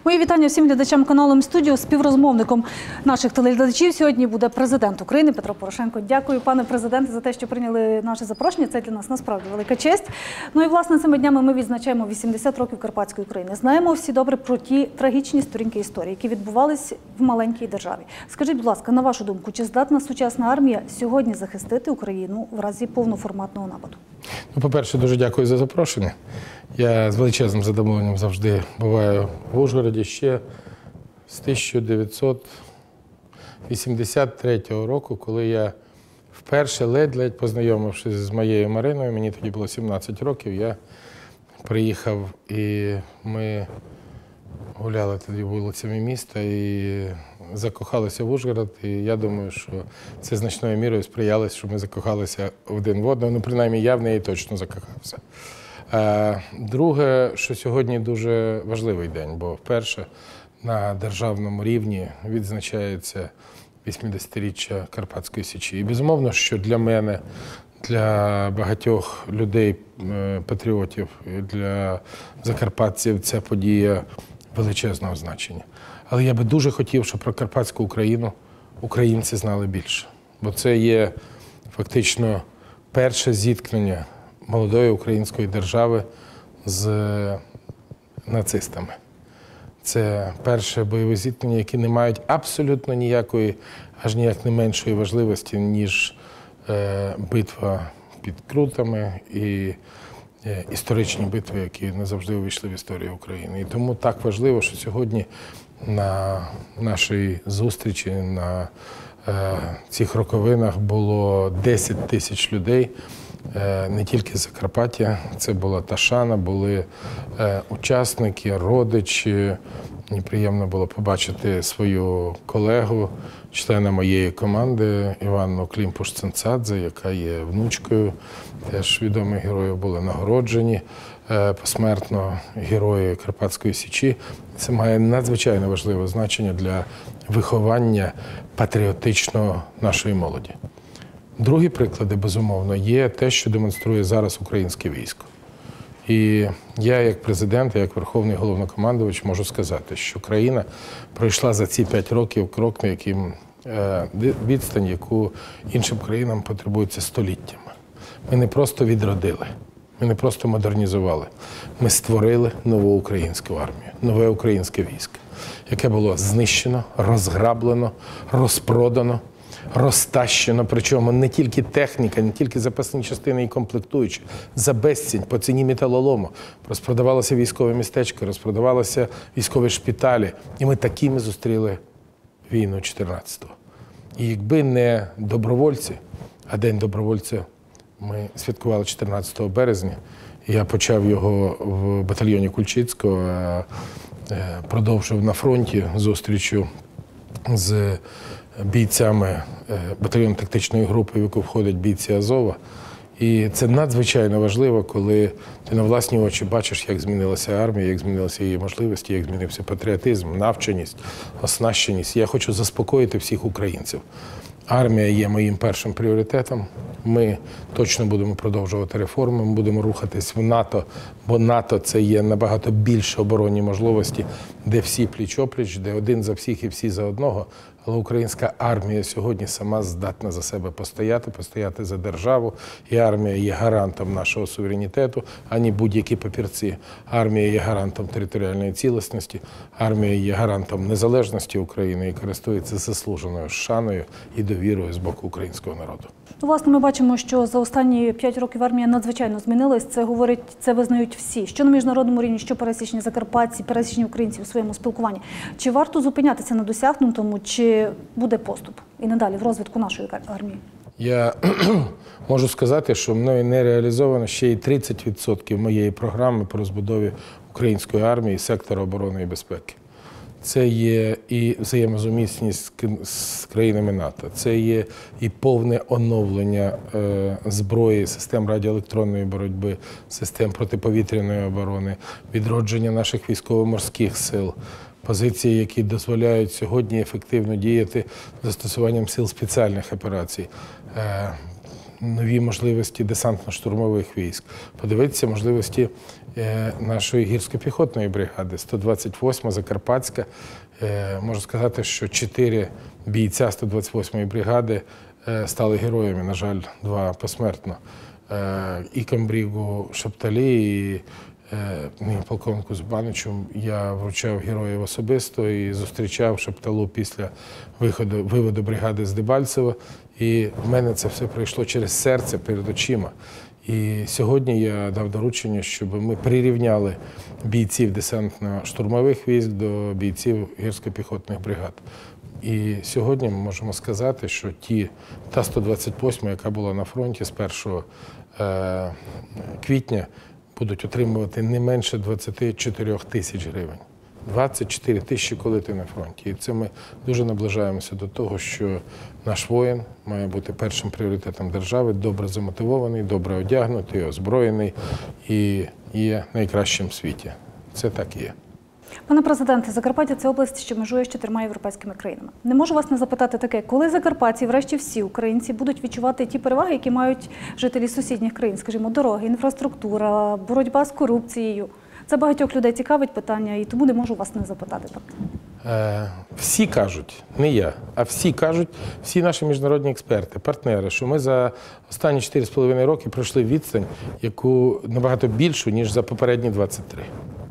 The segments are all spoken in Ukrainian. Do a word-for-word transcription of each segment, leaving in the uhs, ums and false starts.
Мої вітання всім глядачам каналу М-студіо. Співрозмовником наших телеглядачів сьогодні буде президент України Петро Порошенко. Дякую, пане президенте, за те, що прийняли наше запрошення. Це для нас насправді велика честь. Ну і, власне, цими днями ми відзначаємо вісімдесят років Карпатської України. Знаємо всі добре про ті трагічні сторінки історії, які відбувалися в маленькій державі. Скажіть, будь ласка, на вашу думку, чи здатна сучасна армія сьогодні захистити Україну в разі повноформатного нападу? Ну, по-перше, дуже дякую за запрошення. Я з величезним задоволенням завжди буваю в Ужгороді ще з тисяча дев'ятсот вісімдесят третього року, коли я вперше ледь-ледь познайомившись з моєю Мариною, мені тоді було сімнадцять років, я приїхав і ми гуляли тоді вулицями міста і закохалися в Ужгород. І я думаю, що це значною мірою сприяло, що ми закохалися один в одного. Ну, принаймні, я в неї точно закохався. Друге, що сьогодні дуже важливий день, бо вперше на державному рівні відзначається вісімдесятиріччя Карпатської Січі. І безумовно, що для мене, для багатьох людей, патріотів, для закарпатців ця подія величезного значення. Але я би дуже хотів, щоб про Карпатську Україну українці знали більше. Бо це є фактично перше зіткнення молодої української держави з нацистами. Це перше бойове зіткнення, які не мають абсолютно ніякої, аж ніяк не меншої важливості, ніж е, битва під Крутами і е, історичні битви, які не завжди увійшли в історію України. І тому так важливо, що сьогодні на нашій зустрічі, на е, цих роковинах було десять тисяч людей, не тільки з Закарпаття, це була Ташана, були е, учасники, родичі. Мені приємно було побачити свою колегу, члена моєї команди Іванну Клімпуш-Цинцадзе, яка є внучкою, теж відомих героїв були нагороджені е, посмертно герої Карпатської Січі. Це має надзвичайно важливе значення для виховання патріотичного нашої молоді. Другі приклади, безумовно, є те, що демонструє зараз українське військо. І я, як президент, як Верховний Головнокомандувач, можу сказати, що країна пройшла за ці п'ять років крок, на яким відстань, яку іншим країнам потребується століттями. Ми не просто відродили, ми не просто модернізували, ми створили нову українську армію, нове українське військо, яке було знищено, розграблено, розпродано, розтащено, причому не тільки техніка, не тільки запасні частини і комплектуючі, за безцінь, по ціні металолому. Розпродавалося військове містечко, розпродавалися військові шпиталі. І ми такими зустріли війну чотирнадцятого. І якби не добровольці, а День добровольця ми святкували чотирнадцятого березня, я почав його в батальйоні Кульчицького, а продовжив на фронті зустрічю з бійцями батальйону тактичної групи, в яку входять бійці Азова. І це надзвичайно важливо, коли ти на власні очі бачиш, як змінилася армія, як змінилися її можливості, як змінився патріотизм, навченість, оснащеність. Я хочу заспокоїти всіх українців. Армія є моїм першим пріоритетом. Ми точно будемо продовжувати реформи, ми будемо рухатись в НАТО, бо НАТО – це є набагато більше оборонні можливості, де всі пліч-опліч, де один за всіх і всі за одного. Але українська армія сьогодні сама здатна за себе постояти, постояти за державу. І армія є гарантом нашого суверенітету, а не будь-які папірці. Армія є гарантом територіальної цілісності, армія є гарантом незалежності України і користується заслуженою шаною і довірою з боку українського народу. Ну, власне, ми бачимо, що за останні п'ять років армія надзвичайно змінилась. Це говорить, це визнають всі. Що на міжнародному рівні, що пересічні закарпатці, пересічні українці у своєму спілкуванні. Чи варто зупинятися на досягнутому, чи буде поступ і надалі в розвитку нашої армії? Я можу сказати, що мною не реалізовано ще й тридцять відсотків моєї програми по розбудові української армії і сектору оборони і безпеки. Це є і взаємозумісність з країнами НАТО, це є і повне оновлення е, зброї, систем радіоелектронної боротьби, систем протиповітряної оборони, відродження наших військово-морських сил, позиції, які дозволяють сьогодні ефективно діяти застосуванням сил спеціальних операцій. Е, нові можливості десантно-штурмових військ, подивитися можливості нашої гірсько-піхотної бригади, сто двадцять восьма Закарпатська. Можу сказати, що чотири бійця сто двадцять восьмої бригади стали героями, на жаль, два посмертно. І комбригу Шепталі, і полковнику Зубаничу я вручав героїв особисто і зустрічав Шепталу після виходу, виводу бригади з Дебальцева. І в мене це все пройшло через серце, перед очима. І сьогодні я дав доручення, щоб ми прирівняли бійців десантно-штурмових військ до бійців гірсько-піхотних бригад. І сьогодні ми можемо сказати, що ті, та сто двадцять восьма, яка була на фронті з першого е, квітня, будуть отримувати не менше двадцять чотири тисяч гривень. двадцять чотири тисячі, коли ти на фронті. І це ми дуже наближаємося до того, що наш воїн має бути першим пріоритетом держави, добре замотивований, добре одягнутий, озброєний і є найкращим в світі. Це так і є. Пане президенте, Закарпаття – це область, що межує з чотирма європейськими країнами. Не можу вас не запитати таке, коли закарпатці, врешті всі українці, будуть відчувати ті переваги, які мають жителі сусідніх країн, скажімо, дороги, інфраструктура, боротьба з корупцією. Це багатьох людей цікавить питання, і тому не можу вас не запитати так. Е, всі кажуть, не я, а всі кажуть, всі наші міжнародні експерти, партнери, що ми за останні чотири з половиною роки пройшли відстань, яку набагато більшу, ніж за попередні двадцять три.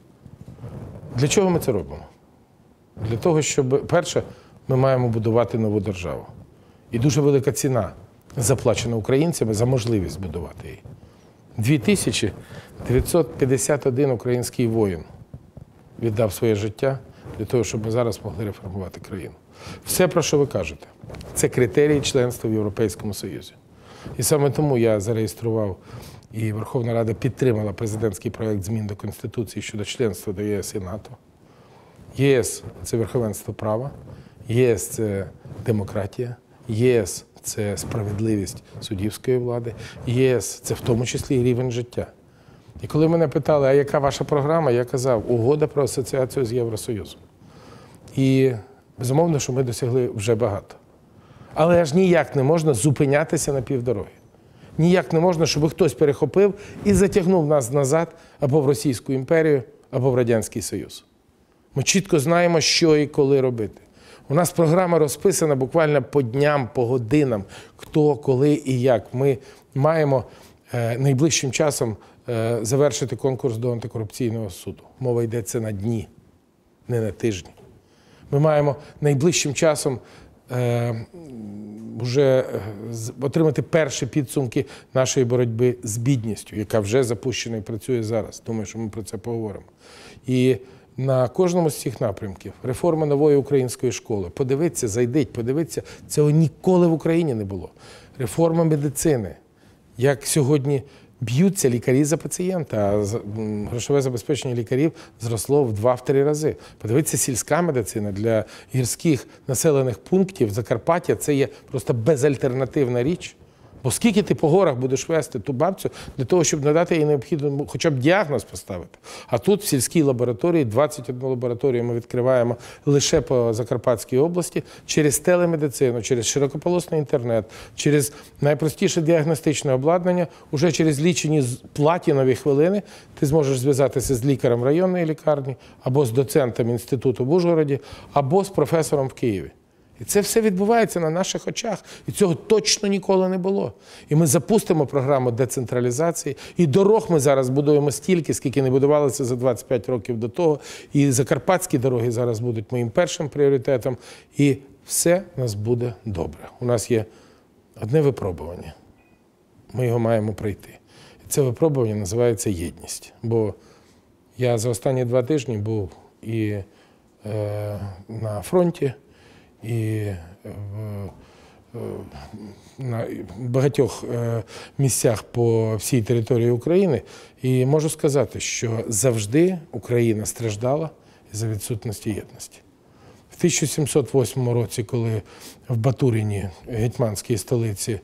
Для чого ми це робимо? Для того, щоб, перше, ми маємо будувати нову державу. І дуже велика ціна заплачена українцями за можливість будувати її. дві тисячі дев'ятсот п'ятдесят один український воїн віддав своє життя для того, щоб ми зараз могли реформувати країну. Все, про що ви кажете, це критерії членства в Європейському Союзі. І саме тому я зареєстрував, і Верховна Рада підтримала президентський проект змін до Конституції щодо членства до ЄС і НАТО. ЄС – це верховенство права, ЄС – це демократія, ЄС – це справедливість суддівської влади, ЄС – це в тому числі і рівень життя. І коли мене питали, а яка ваша програма, я казав, угода про асоціацію з Євросоюзом. І безумовно, що ми досягли вже багато. Але аж ніяк не можна зупинятися на півдороги. Ніяк не можна, щоб хтось перехопив і затягнув нас назад або в Російську імперію, або в Радянський Союз. Ми чітко знаємо, що і коли робити. У нас програма розписана буквально по дням, по годинам, хто, коли і як. Ми маємо е, найближчим часом е, завершити конкурс до антикорупційного суду. Мова йдеться на дні, не на тижні. Ми маємо найближчим часом е, вже отримати перші підсумки нашої боротьби з бідністю, яка вже запущена і працює зараз. Думаю, що ми про це поговоримо. І на кожному з цих напрямків реформа нової української школи. Подивіться, зайдіть, подивіться, цього ніколи в Україні не було. Реформа медицини. Як сьогодні б'ються лікарі за пацієнта, а грошове забезпечення лікарів зросло в два-три рази. Подивіться, сільська медицина для гірських населених пунктів Закарпаття – це є просто безальтернативна річ. Бо скільки ти по горах будеш вести ту бабцю для того, щоб надати їй необхідно хоча б діагноз поставити. А тут в сільській лабораторії, двадцять одну лабораторію ми відкриваємо лише по Закарпатській області, через телемедицину, через широкополосний інтернет, через найпростіше діагностичне обладнання, уже через лічені платінові хвилини ти зможеш зв'язатися з лікарем районної лікарні, або з доцентом інституту в Ужгороді, або з професором в Києві. І це все відбувається на наших очах. І цього точно ніколи не було. І ми запустимо програму децентралізації. І дорог ми зараз будуємо стільки, скільки не будувалося за двадцять п'ять років до того. І закарпатські дороги зараз будуть моїм першим пріоритетом. І все у нас буде добре. У нас є одне випробування. Ми його маємо пройти. І це випробування називається єдність. Бо я за останні два тижні був і е, на фронті, і в, на багатьох місцях по всій території України. І можу сказати, що завжди Україна страждала із-за відсутності єдності. В тисяча сімсот восьмому році, коли в Батуріні, гетьманській столиці,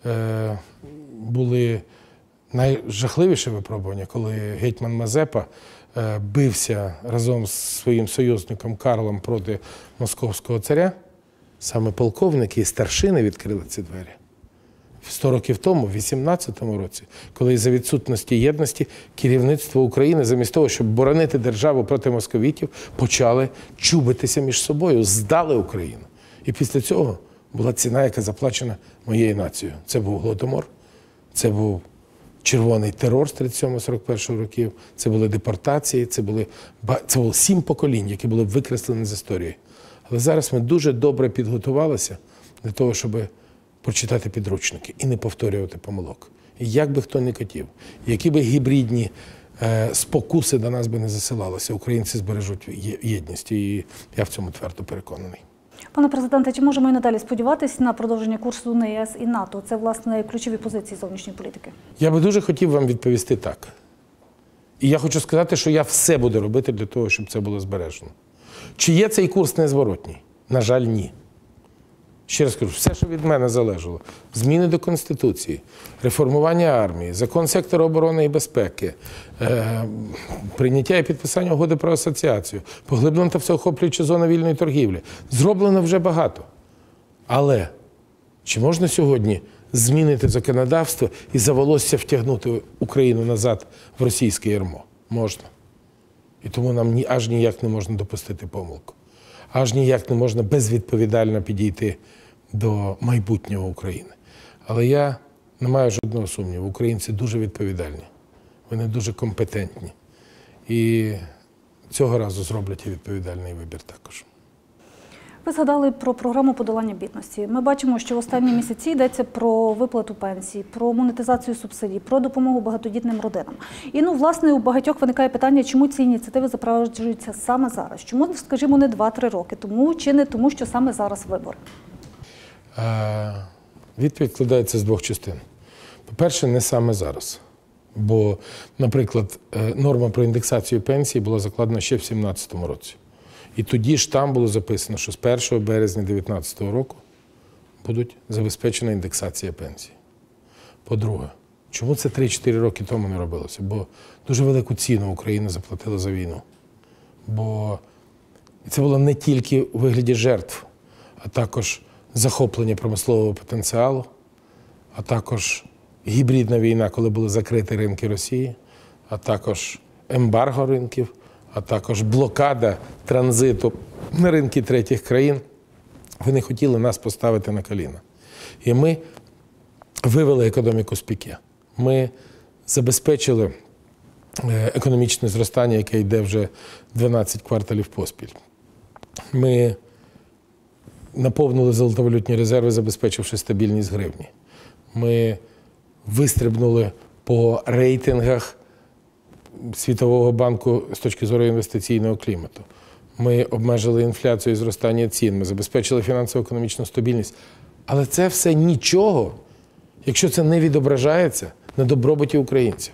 були найжахливіші випробування, коли гетьман Мазепа бився разом з своїм союзником Карлом проти московського царя, саме полковники і старшини відкрили ці двері. сто років тому, в вісімнадцятому році, коли за відсутності єдності керівництво України, замість того, щоб боронити державу проти московітів, почали чубитися між собою, здали Україну. І після цього була ціна, яка заплачена моєю нацією. Це був Голодомор, це був червоний терор з тридцять сьомого - сорок першого років, це були депортації, це були, це було сім поколінь, які були викреслені з історії. Але зараз ми дуже добре підготувалися для того, щоб прочитати підручники і не повторювати помилок. І як би хто не хотів, які би гібридні е, спокуси до нас би не засилалися, українці збережуть єдність. І я в цьому твердо переконаний. Пане президенте, чи можемо і надалі сподіватися на продовження курсу на ЄС і НАТО? Це, власне, ключові позиції зовнішньої політики. Я би дуже хотів вам відповісти так. І я хочу сказати, що я все буду робити для того, щоб це було збережено. Чи є цей курс незворотній? На жаль, ні. Ще раз кажу, все, що від мене залежало. Зміни до Конституції, реформування армії, закон сектору оборони і безпеки, е, прийняття і підписання угоди про асоціацію, поглиблена та всеохоплююча зона вільної торгівлі. Зроблено вже багато. Але чи можна сьогодні змінити законодавство і за волосся втягнути Україну назад в російське ярмо? Можна. І тому нам ні, аж ніяк не можна допустити помилку. Аж ніяк не можна безвідповідально підійти до майбутнього України. Але я не маю жодного сумніву. Українці дуже відповідальні. Вони дуже компетентні. І цього разу зроблять і відповідальний вибір також. Ви згадали про програму подолання бідності. Ми бачимо, що в останні місяці йдеться про виплату пенсій, про монетизацію субсидій, про допомогу багатодітним родинам. І, ну, власне, у багатьох виникає питання, чому ці ініціативи запроваджуються саме зараз? Чому, скажімо, не два-три роки? Тому чи не тому, що саме зараз вибори? А, відповідь складається з двох частин. По-перше, не саме зараз. Бо, наприклад, норма про індексацію пенсії була закладена ще в дві тисячі сімнадцятому році. І тоді ж там було записано, що з першого березня дві тисячі дев'ятнадцятого року будуть забезпечена індексація пенсій. По-друге, чому це три-чотири роки тому не робилося? Бо дуже велику ціну Україна заплатила за війну. Бо це було не тільки у вигляді жертв, а також захоплення промислового потенціалу, а також гібридна війна, коли були закриті ринки Росії, а також ембарго ринків, а також блокада транзиту на ринки третіх країн. Вони хотіли нас поставити на коліна. І ми вивели економіку з піке. Ми забезпечили економічне зростання, яке йде вже дванадцять кварталів поспіль. Ми наповнили золотовалютні резерви, забезпечивши стабільність гривні. Ми вистрибнули по рейтингах Світового банку з точки зору інвестиційного клімату. Ми обмежили інфляцію і зростання цін, ми забезпечили фінансово-економічну стабільність. Але це все нічого, якщо це не відображається на добробуті українців.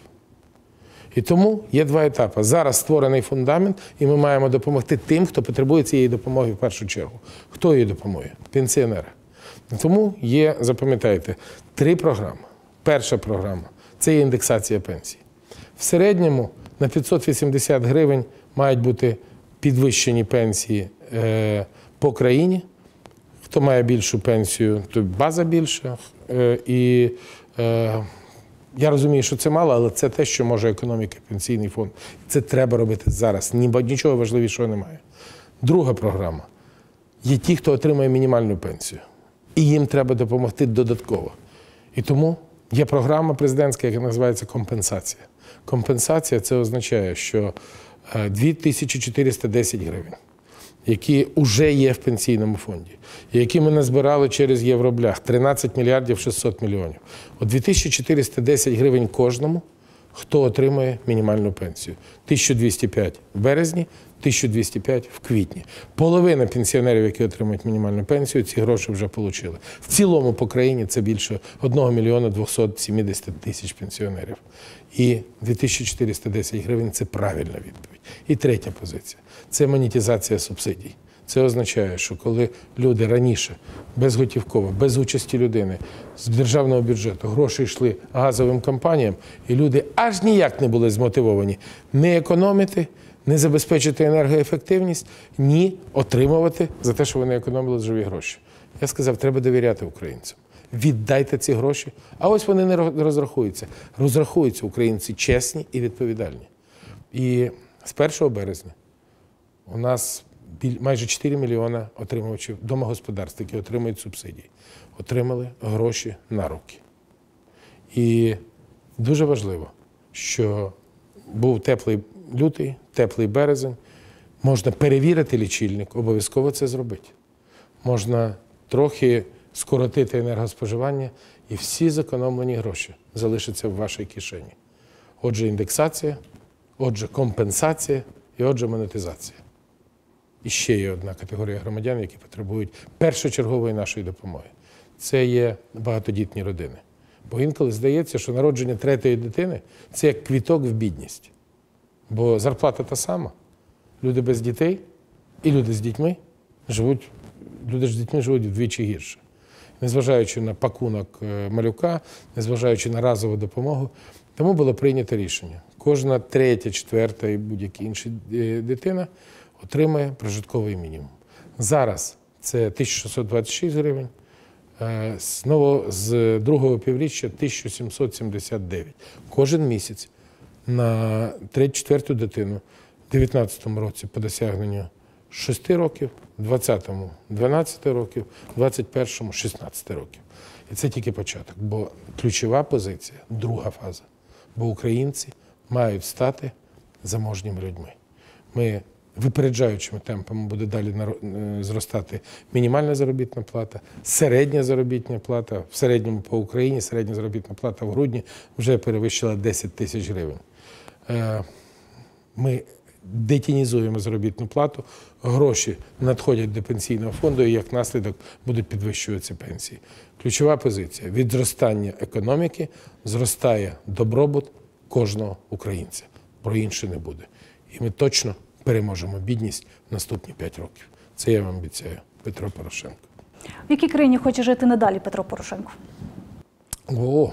І тому є два етапи. Зараз створений фундамент, і ми маємо допомогти тим, хто потребує цієї допомоги в першу чергу. Хто її допомоги? Пенсіонери. Тому є, запам'ятайте, три програми. Перша програма – це є індексація пенсій. В середньому на п'ятсот вісімдесят гривень мають бути підвищені пенсії е, по країні. Хто має більшу пенсію, то база більша. Е, і е, я розумію, що це мало, але це те, що може економіка, пенсійний фонд. Це треба робити зараз. Нічого важливішого немає. Друга програма. Є ті, хто отримує мінімальну пенсію. І їм треба допомогти додатково. І тому є програма президентська, яка називається компенсація. Компенсація – це означає, що дві тисячі чотириста десять гривень, які вже є в пенсійному фонді, які ми назбирали через Євроблях, тринадцять мільярдів шістсот мільйонів. От дві тисячі чотириста десять гривень кожному, хто отримує мінімальну пенсію. тисяча двісті п'ять в березні, тисяча двісті п'ять в квітні. Половина пенсіонерів, які отримують мінімальну пенсію, ці гроші вже отримали. В цілому по країні це більше одного мільйона двохсот сімдесят тисяч пенсіонерів. І дві тисячі чотириста десять гривень – це правильна відповідь. І третя позиція – це монетизація субсидій. Це означає, що коли люди раніше безготівково, без участі людини, з державного бюджету гроші йшли газовим компаніям, і люди аж ніяк не були змотивовані не економити, не забезпечити енергоефективність, ні отримувати за те, що вони економили живі гроші. Я сказав, треба довіряти українцям. віддайте ці гроші. А ось вони не розрахуються. Розрахуються українці чесні і відповідальні. І з першого березня у нас майже чотири мільйона отримувачів домогосподарств, які отримують субсидії, отримали гроші на руки. І дуже важливо, що був теплий лютий, теплий березень, можна перевірити лічильник, обов'язково це зробити. Можна трохи скоротити енергоспоживання, і всі зекономлені гроші залишаться в вашій кишені. Отже, індексація, отже, компенсація і отже, монетизація. І ще є одна категорія громадян, які потребують першочергової нашої допомоги. Це є багатодітні родини. Бо інколи здається, що народження третьої дитини – це як квіток в бідність. Бо зарплата та сама. Люди без дітей і люди з дітьми живуть, люди з дітьми живуть вдвічі гірше. Незважаючи на пакунок малюка, незважаючи на разову допомогу, тому було прийнято рішення. Кожна третя, четверта і будь-яка інша дитина отримає прожитковий мінімум. Зараз це тисяча шістсот двадцять шість гривень, знову з другого півріччя тисяча сімсот сімдесят дев'ять. Кожен місяць на третю-четверту дитину в дев'ятнадцятому році по досягненню шести років, в двадцятому – дванадцяти років, в двадцять першому – шістнадцяти років. І це тільки початок, бо ключова позиція – друга фаза. Бо українці мають стати заможніми людьми. Ми випереджаючими темпами буде далі зростати мінімальна заробітна плата, середня заробітна плата, в середньому по Україні середня заробітна плата в грудні вже перевищила десять тисяч гривень. Ми детінізуємо заробітну плату, гроші надходять до пенсійного фонду і як наслідок будуть підвищуватися пенсії. Ключова позиція – від зростання економіки зростає добробут кожного українця. Про інше не буде. І ми точно переможемо бідність в наступні п'ять років. Це я вам обіцяю. Петро Порошенко. В якій країні хоче жити надалі Петро Порошенко? О,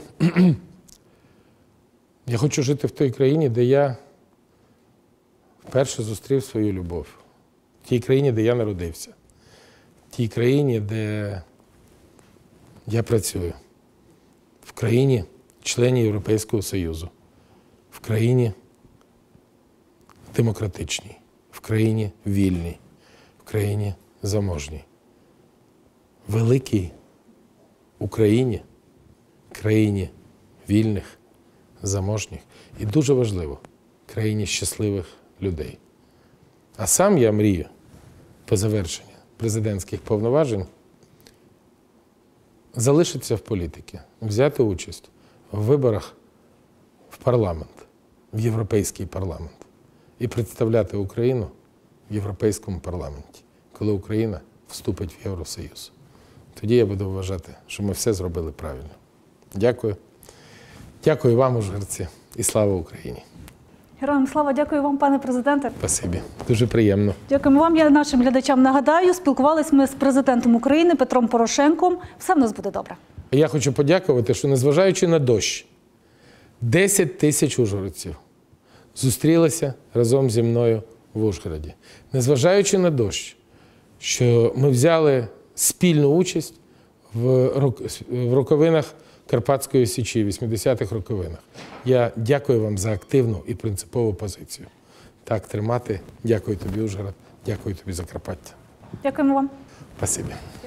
я хочу жити в той країні, де я вперше зустрів свою любов. В тій країні, де я народився. В тій країні, де я працюю. В країні членів Європейського Союзу. В країні демократичній. В країні вільній. В країні заможній. Великій Україні, країні вільних, заможніх і дуже важливо, країні щасливих людей. А сам я мрію по завершенню президентських повноважень залишитися в політиці, взяти участь в виборах в парламент, в Європейський парламент і представляти Україну в Європейському парламенті, коли Україна вступить в Євросоюз. Тоді я буду вважати, що ми все зробили правильно. Дякую. Дякую вам, ужгородці, і слава Україні. Героям слава, дякую вам, пане президенте. Спасибі. Дуже приємно. Дякуємо вам. Я нашим глядачам нагадаю, спілкувалися ми з президентом України Петром Порошенком. Все в нас буде добре. Я хочу подякувати, що незважаючи на дощ, десять тисяч ужгородців зустрілися разом зі мною в Ужгороді. Незважаючи на дощ, що ми взяли спільну участь в роковинах Карпатської Січі, вісімдесятих роковинах. Я дякую вам за активну і принципову позицію. Так тримати. Дякую тобі, Ужгород. Дякую тобі, Закарпаття. Дякуємо вам. Спасибі.